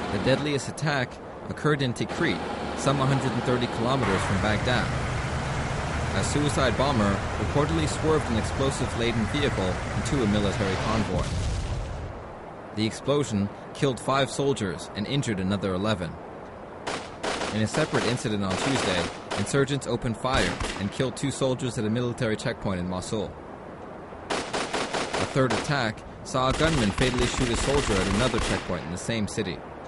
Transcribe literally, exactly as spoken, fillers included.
The deadliest attack occurred in Tikrit, some one hundred thirty kilometers from Baghdad. A suicide bomber reportedly swerved an explosive-laden vehicle into a military convoy. The explosion killed five soldiers and injured another eleven. In a separate incident on Tuesday, insurgents opened fire and killed two soldiers at a military checkpoint in Mosul. A third attack saw a gunman fatally shoot a soldier at another checkpoint in the same city.